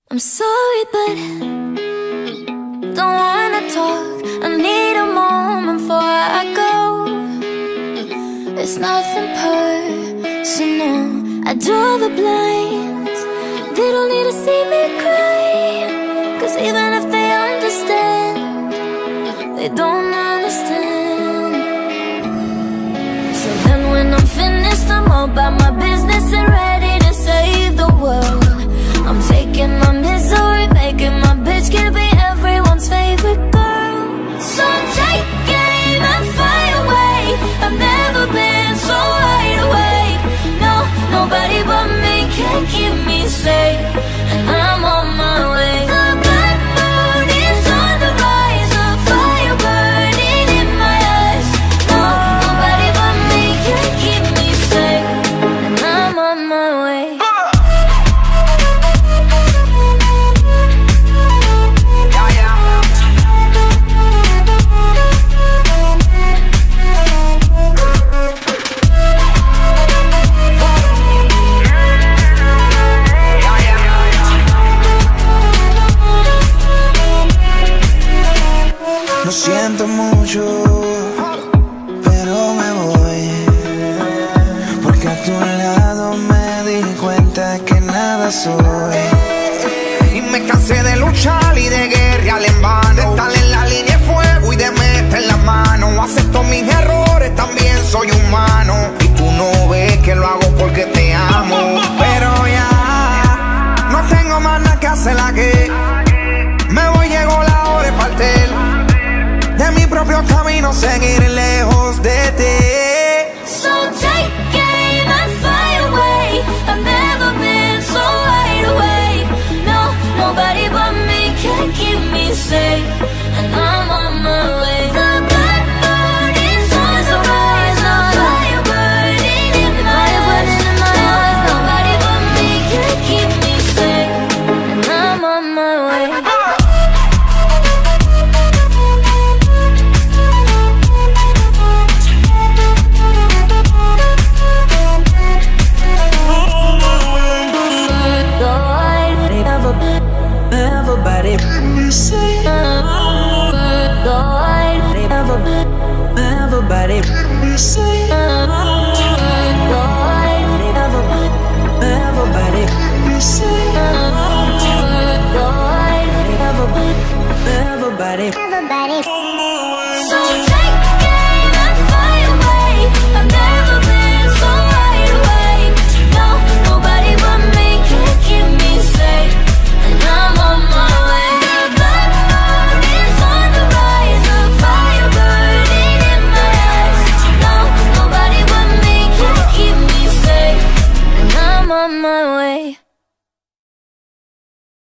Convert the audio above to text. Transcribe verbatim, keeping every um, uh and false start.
I'm sorry, but don't wanna talk. I need a moment before I go. It's nothing personal. I draw the blinds. They don't need to see me cry, 'cause even if they understand, they don't understand. So then when I'm finished, I'm all about my business and ready to save the world. I'm taking my misery, making my bitch can be everyone's favorite girl. So take aim and fire away. I've never been so wide awake. No, nobody but me can keep me safe, and I'm on my way. The bad mood is on the rise, a fire burning in my eyes. No, nobody but me can keep me safe, and I'm on my way. Lo siento mucho, pero me voy, porque a tu lado me di cuenta que nada soy. Y me cansé de luchar y de guerrear en vano, de estar en la línea de fuego y de meter la mano. Acepto mis errores, también soy humano, y tú no ves que lo hago porque te amo. Pero ya no tengo más nada que hacer, la que me voy, llegó la hora de partir de mi propio camino, seguir lejos de ti. So take aim and fly away. I've never been so wide awake. No, nobody but me can keep me safe, and I'm on my way. The bad mood is on the rise, a fire burning in my eyes. Nobody but me can keep me safe, and I'm on my way. Everybody, everybody, everybody, everybody. So take aim and fly away. I've never been so wide awake. No, nobody but me can keep me safe, and I'm on my way. The bad mood is on the rise, a fire burning in my eyes. No, nobody but me can keep me safe, and I'm on my way.